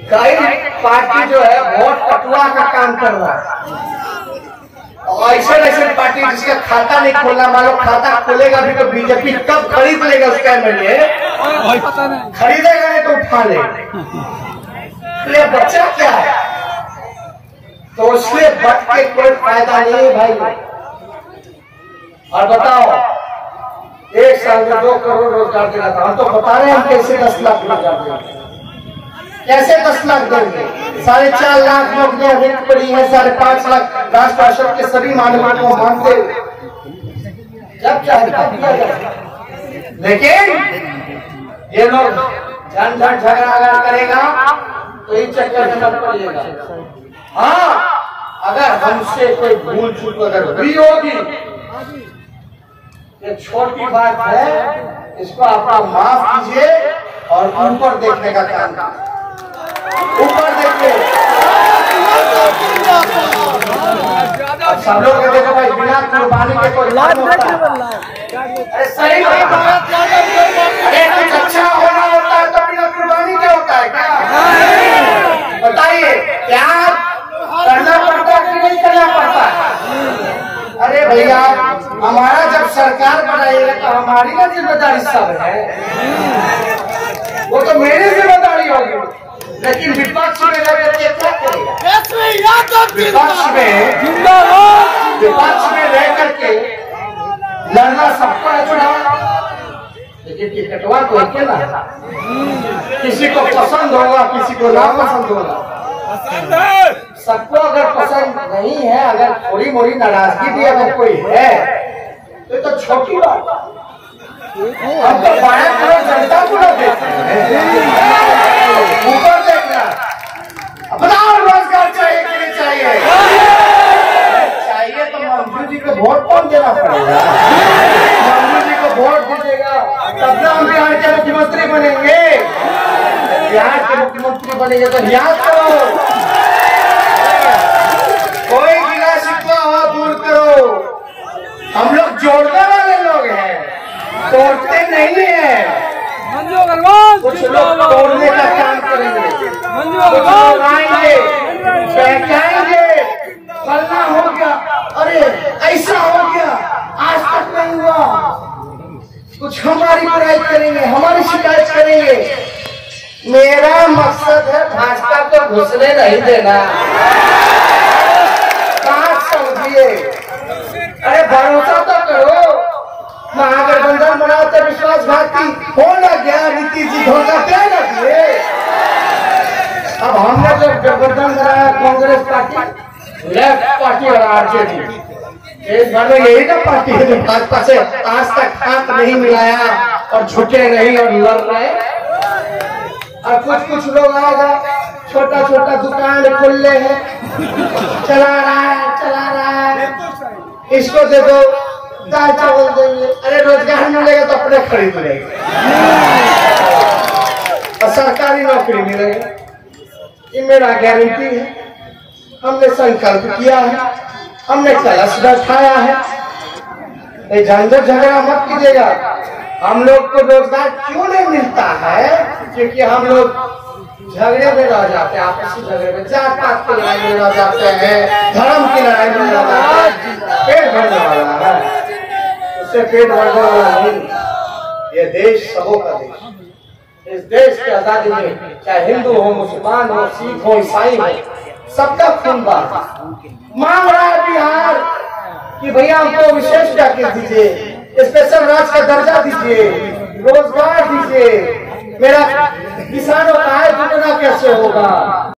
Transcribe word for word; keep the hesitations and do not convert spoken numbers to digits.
कई पार्टी जो है वोट कटवा का काम कर रहा है, और ऐसे ऐसे पार्टी जिसका खाता नहीं खोलना, मान लो खाता खोलेगा भी तो बीजेपी कब खरीद लेगा उसका एमएलए, खरीदेगा नहीं तो उठा लेगा। बच्चा क्या है, तो उससे बच के कोई फायदा नहीं है भाई। और बताओ, एक साल में दो करोड़ रोजगार देना था, हम तो बता रहे हैं हम कैसे दस लाख रोजगार देंगे, कैसे दस लाख देंगे। साढ़े चार लाख नौकरियां रिक्त पड़ी है, साढ़े पांच लाख राष्ट्र राष्ट्र के सभी मानकों को मानते जब चाहे, लेकिन ये लोग झंझट झगड़ा अगर करेगा तो इस चक्कर में मत पड़िएगा। हाँ, अगर हमसे कोई भूल चूक अगर हुई होगी, ये छोटी बात है, इसको आप माफ कीजिए और ऊपर देखने का काम, ऊपर देखिए। सब लोग देखो भाई, बिना कुर्बानी के कोई काम होता है। अरे सही बात, अरे कुछ अच्छा होना होता है तो बिना कुर्बानी के होता है क्या? बताइए, क्या करना पड़ता है कि नहीं करना पड़ता है? अरे भैया, हमारा जब सरकार बनाएगा तो हमारी ना जिम्मेदारी सब है, वो तो मेरी जिम्मेदारी होगी। लेकिन विपक्ष में रह करके क्या करेगा? विपक्ष में विपक्ष में रह करके लड़ना सबको है चुनाव, लेकिन टिकटवा तो अकेला, किसी को पसंद होगा किसी को ना पसंद होगा। सबको अगर पसंद नहीं है, अगर थोड़ी मोड़ी नाराजगी भी अगर कोई है तो तो छोटी बात, हम तो बारह करोड़ जनता को ना देखते हैं, ऊपर देखना। बताओ, रोजगार चाहिए कि नहीं चाहिए? चाहिए तो मंजू जी को वोट कौन देना पड़ेगा? मंजू जी को वोट दीजिएगा तब ना हम बिहार के मुख्यमंत्री बनेंगे। बिहार के मुख्यमंत्री बनेंगे तो याद करो, कोई गिला शिकवा हो दूर करो। हम लोग जोड़ने वाले लोग हैं, तोड़ते नहीं है। कुछ लोग तोड़ने का काम करेंगे, कुछ लोग आएंगे बहकाएंगे, फलना हो गया, अरे ऐसा हो गया, आज तक नहीं हुआ, कुछ हमारी बुराई करेंगे, हमारी शिकायत करेंगे। मेरा मकसद है भाजपा को घुसने नहीं देना। बात समझिए, अरे भरोसा तो करो, महागठबंधन बनाओ तो विश्वासघाती हो ना गया, नीतीश जी धोखा क्या ना दिए। अब हमने जब गठबंधन बनाया कांग्रेस पार्टी, लेफ्ट पार्टी और आरजेडी, एक भर में यही ना पार्टी है जो भाजपा से आज तक हाथ नहीं मिलाया और झुके नहीं और लड़ रहे। और कुछ कुछ लोग आएगा, छोटा छोटा दुकान खोल ले है, चला रहा है चला रहा है, इसको दे दो दाल चावल देंगे, अरे रोजगार मिलेगा तो अपने खरीद लेंगे और सरकारी नौकरी मिलेगी, ये मेरा गारंटी है। हमने संकल्प किया है, हमने कलश बैठाया है। झंझट झगड़ा मत कीजिएगा। हम लोग को रोजगार क्यों नहीं मिलता है? क्योंकि हम लोग झगड़े में रह जाते हैं, आपसी झगड़े में, जात पात की लड़ाई में रह जाते हैं, धर्म की लड़ाई में रह जाते हैं। पेट भरने वाला है, उससे पेट भरने वाला नहीं। ये देश सबों का देश, इस देश की आजादी में चाहे हिंदू हो, मुसलमान हो, सिख हो, ईसाई हो, सबका खून बहा। मांग रहा है बिहार कि भैया हमको विशेष पैकेज दीजिए, स्पेशल राज्य का दर्जा दीजिए, रोजगार दीजिए। मेरा किसानों का आय दुगना कैसे होगा?